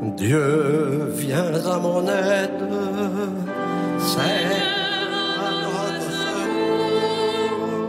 Dieu viendra mon aide, c'est à notre secours.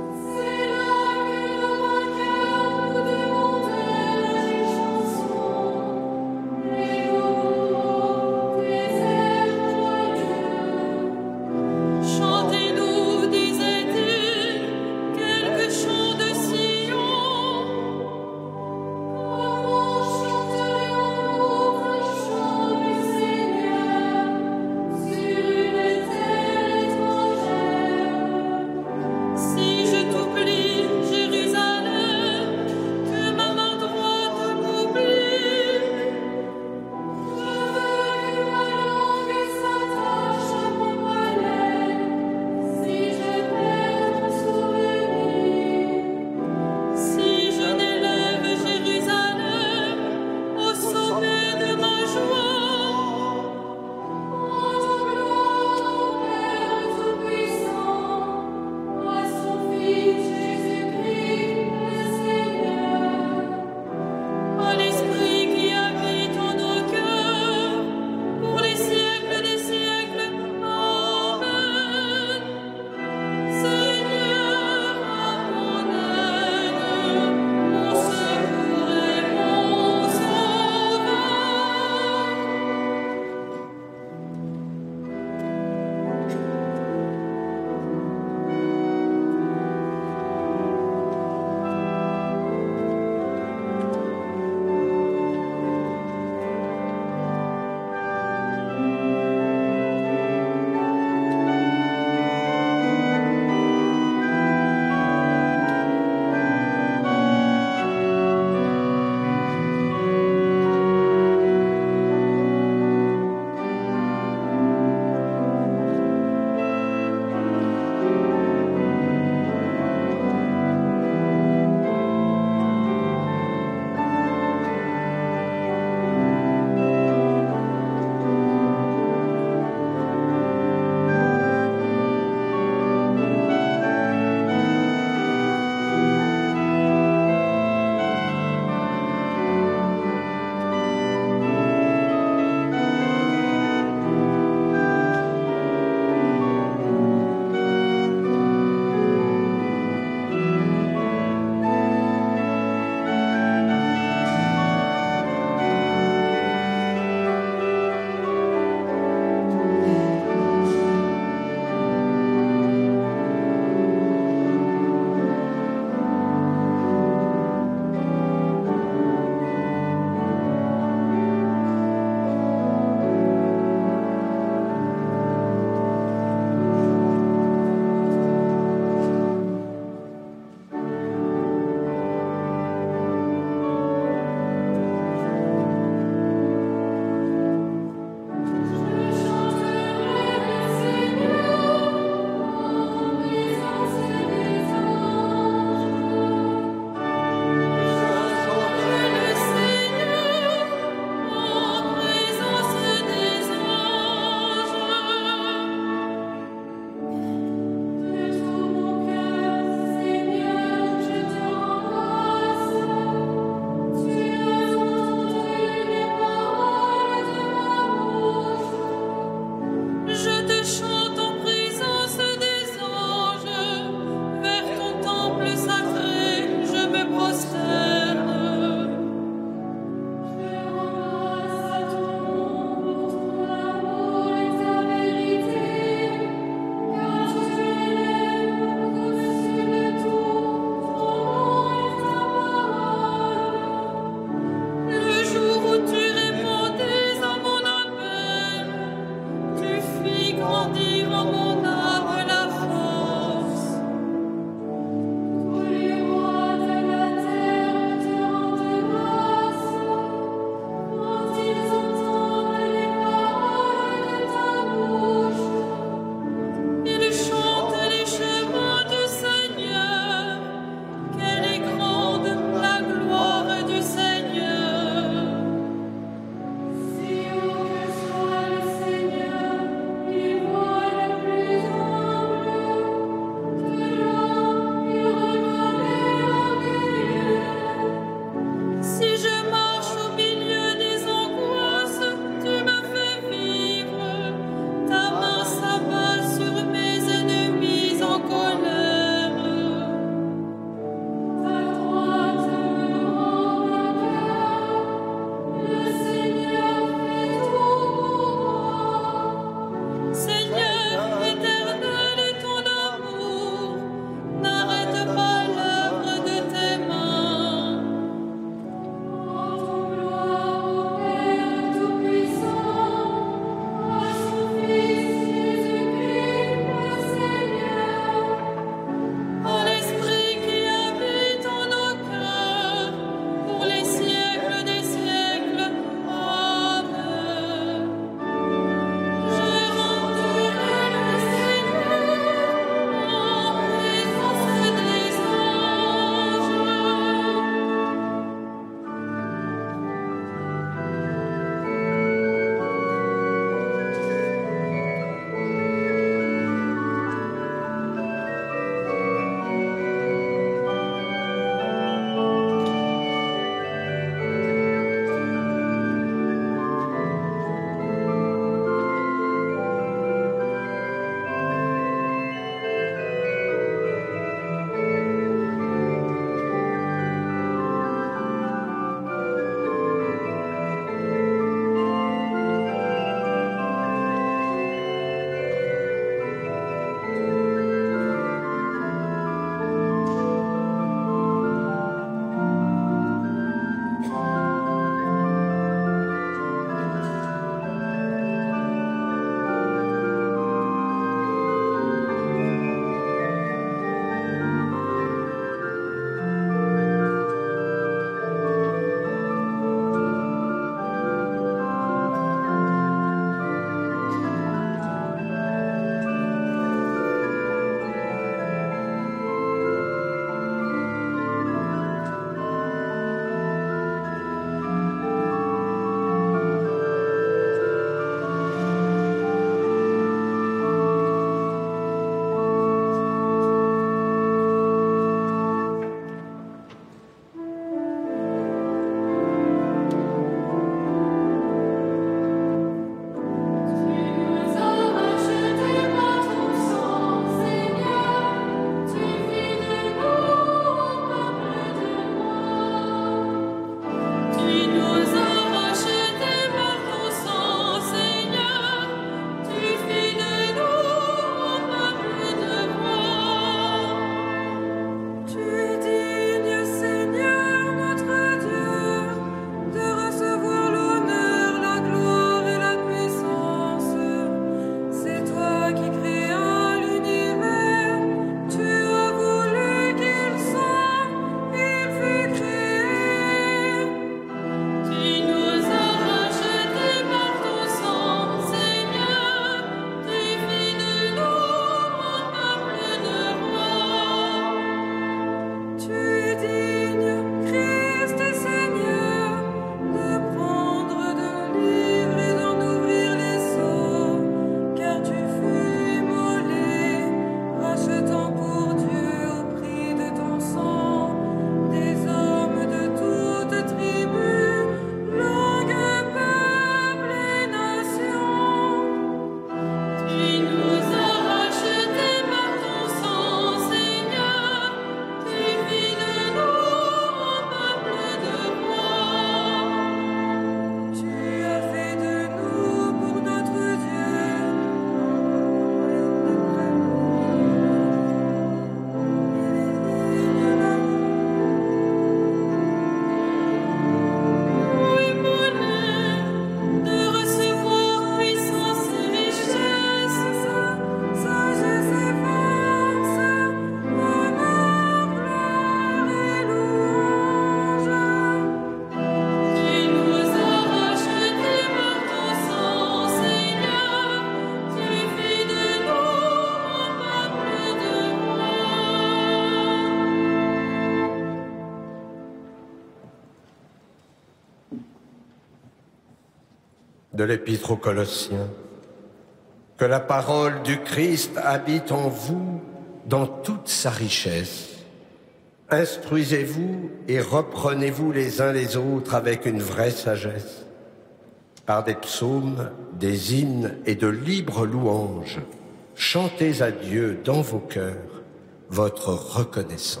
de l'Épître aux Colossiens. Que la parole du Christ habite en vous dans toute sa richesse. Instruisez-vous et reprenez-vous les uns les autres avec une vraie sagesse, par des psaumes, des hymnes et de libres louanges. Chantez à Dieu dans vos cœurs votre reconnaissance.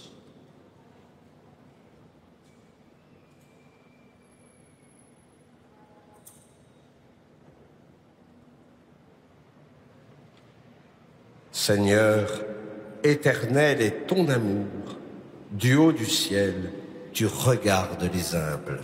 Seigneur, éternel est ton amour. Du haut du ciel, tu regardes les humbles.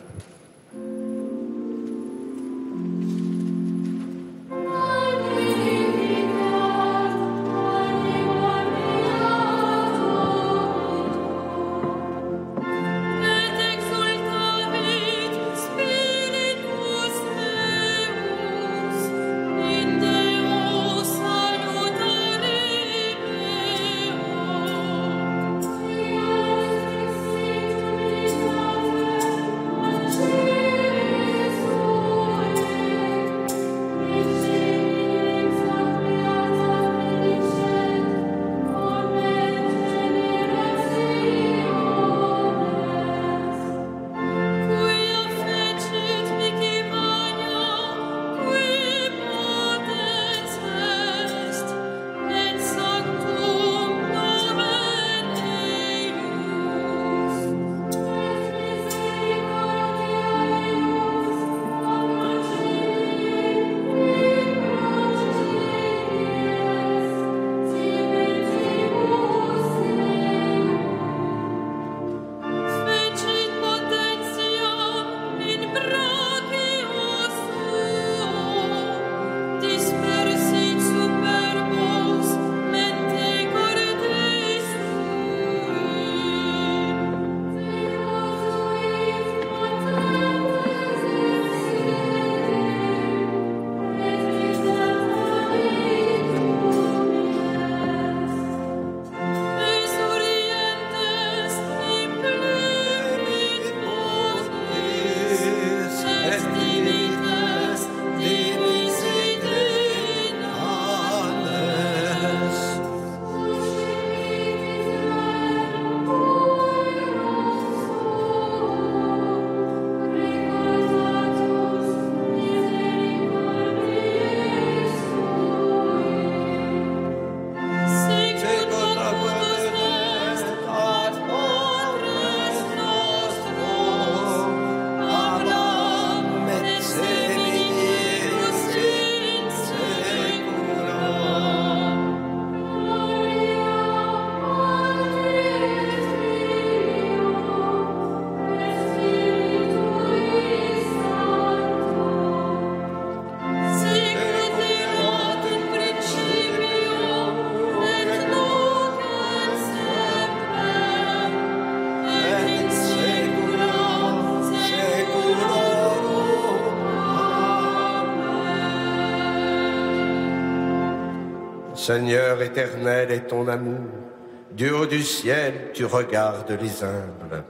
Seigneur éternel est ton amour, du haut du ciel tu regardes les humbles.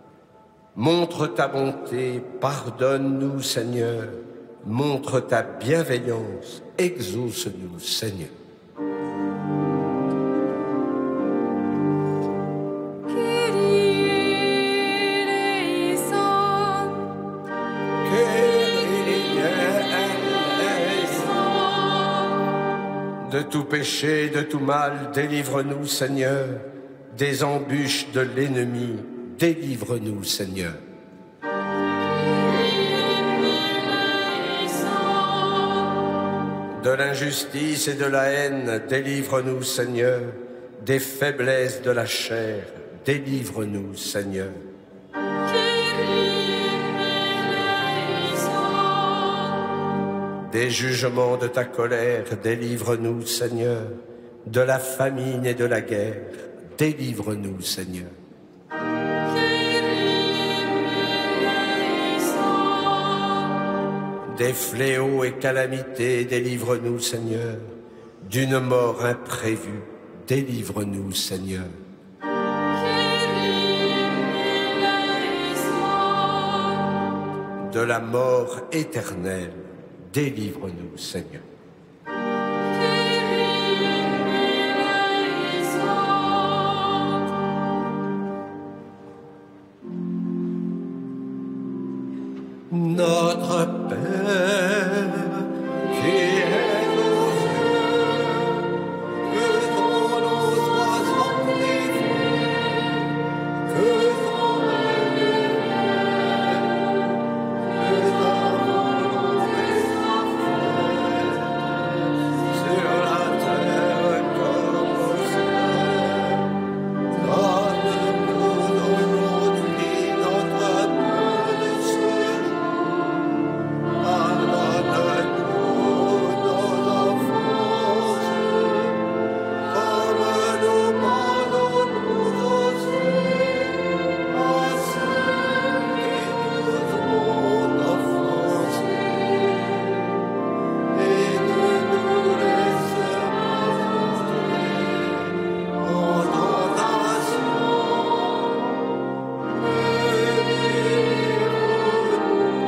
Montre ta bonté, pardonne-nous Seigneur, montre ta bienveillance, exauce-nous Seigneur. De tout péché, de tout mal, délivre-nous, Seigneur. Des embûches de l'ennemi, délivre-nous, Seigneur. De l'injustice et de la haine, délivre-nous, Seigneur. Des faiblesses de la chair, délivre-nous, Seigneur. Des jugements de ta colère, délivre-nous, Seigneur. De la famine et de la guerre, délivre-nous, Seigneur. Des fléaux et calamités, délivre-nous, Seigneur. D'une mort imprévue, délivre-nous, Seigneur. De la mort éternelle, délivre-nous, Seigneur. Notre Père, qui es aux cieux, que ton nom soit sanctifié, que ton règne vienne, que ta volonté soit faite, sur la terre comme au ciel. Donne-nous aujourd'hui notre pain de ce jour. Pardonne-nous nos offenses, comme nous pardonnons aussi à ceux qui nous ont offensés. Et ne nous laisse pas entrer en tentation, mais délivre-nous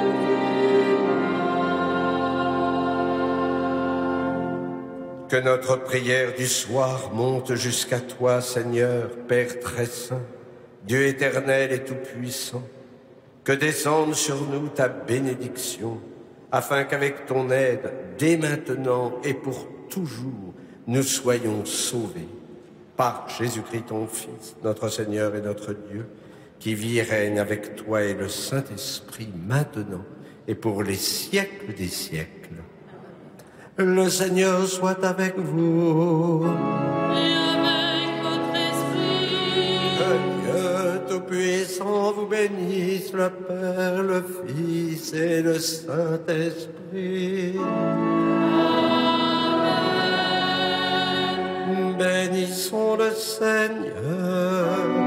Que notre prière du soir monte jusqu'à toi, Seigneur, Père très saint, Dieu éternel et tout-puissant. Que descende sur nous ta bénédiction, afin qu'avec ton aide, dès maintenant et pour toujours, nous soyons sauvés. Par Jésus-Christ ton Fils, notre Seigneur et notre Dieu, qui vit et règne avec toi et le Saint-Esprit maintenant et pour les siècles des siècles. Le Seigneur soit avec vous. Et avec votre esprit. Que Dieu Tout-Puissant vous bénisse, le Père, le Fils et le Saint-Esprit. Bénissons le Seigneur.